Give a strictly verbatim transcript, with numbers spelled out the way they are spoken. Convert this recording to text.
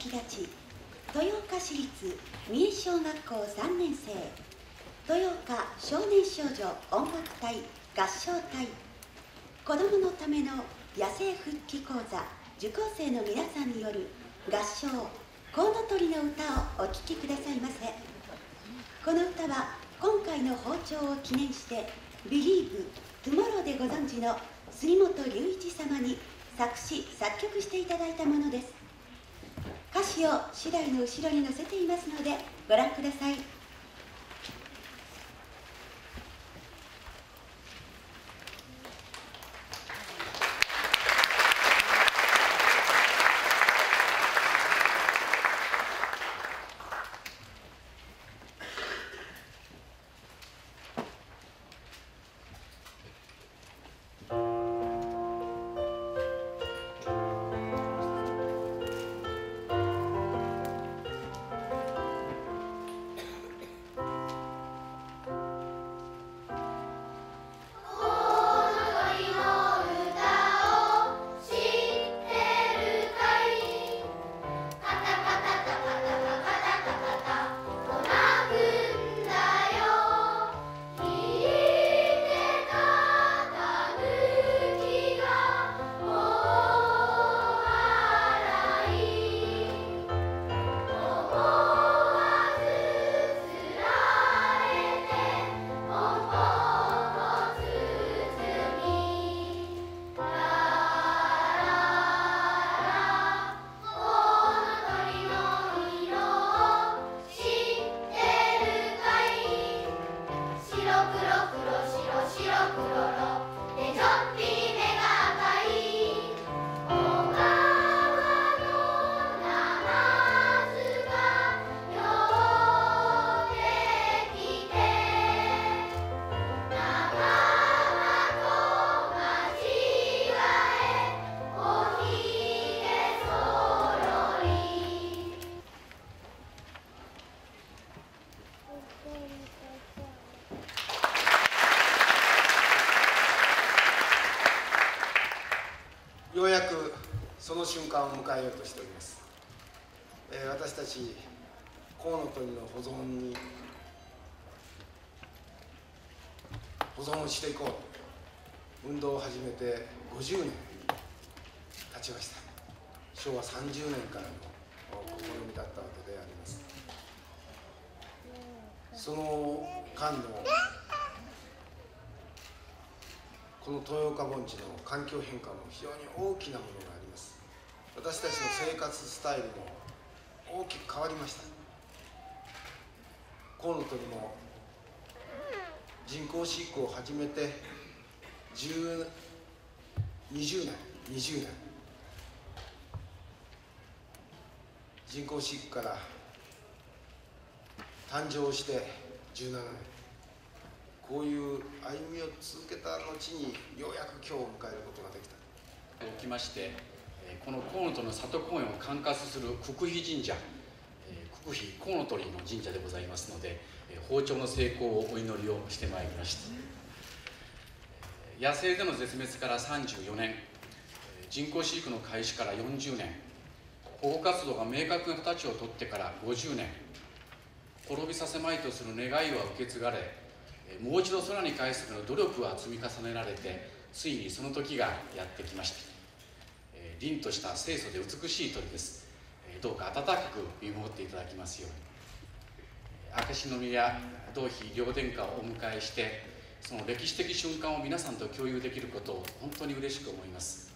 先立ち、豊岡市立三重小学校さんねん生豊岡少年少女音楽隊合唱隊、子どものための野生復帰講座受講生の皆さんによる合唱コウノトリの歌をお聴きくださいませ。この歌は今回の訪朝を記念して「Believe Tomorrow」でご存知の杉本龍一様に作詞作曲していただいたものです。歌詞を次第の後ろに載せていますのでご覧ください。 ようやくその瞬間を迎えようとしております。えー、私たちコウノトリの保存に保存をしていこう運動を始めてごじゅうねん経ちました。しょうわさんじゅうねんからの試みだったわけであります。その間のこの豊岡盆地の環境変化も非常に大きなものがあります。私たちの生活スタイルも大きく変わりました。コウノトリも人工飼育を始めてじゅう、にじゅうねん、にじゅうねん、人工飼育から誕生してじゅうななねん、こういう歩みを続けた後にようやく今日を迎えることができた。 おきましてこのコウノトリの里公園を管轄する国費神社、国費コウノトリの神社でございますので、訪朝の成功をお祈りをしてまいりました。野生での絶滅からさんじゅうよねん、人工飼育の開始からよんじゅうねん、保護活動が明確な形をとってからごじゅうねん、滅びさせまいとする願いは受け継がれ、もう一度空に返すための努力は積み重ねられて、ついにその時がやってきました。凛とした清楚で美しい鳥です。どうか温かく見守っていただきますように。明石宮同妃両殿下をお迎えして、その歴史的瞬間を皆さんと共有できることを本当に嬉しく思います。